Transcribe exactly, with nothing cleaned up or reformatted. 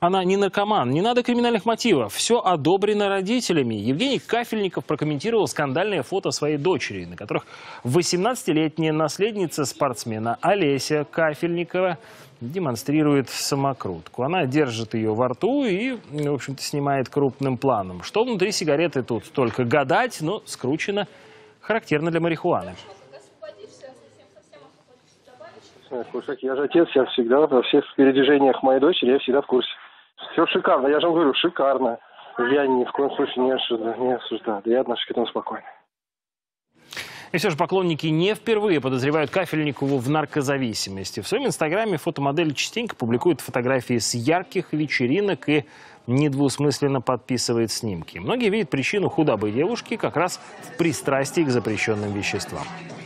Она не наркоман, не надо криминальных мотивов. Все одобрено родителями. Евгений Кафельников прокомментировал скандальное фото своей дочери, на которых восемнадцатилетняя наследница спортсмена Олеся Кафельникова демонстрирует самокрутку. Она держит ее во рту и, в общем-то, снимает крупным планом. Что внутри сигареты, тут только гадать, но скручено характерно для марихуаны. Я же отец, я всегда во всех передвижениях моей дочери, я всегда в курсе. Все шикарно, я же вам говорю, шикарно. Я ни в коем случае не осуждаю, не осуждаю. Да я отношусь к этому спокойно. И все же поклонники не впервые подозревают Кафельникову в наркозависимости. В своем инстаграме фотомодель частенько публикует фотографии с ярких вечеринок и недвусмысленно подписывает снимки. Многие видят причину худобы девушки как раз в пристрастии к запрещенным веществам.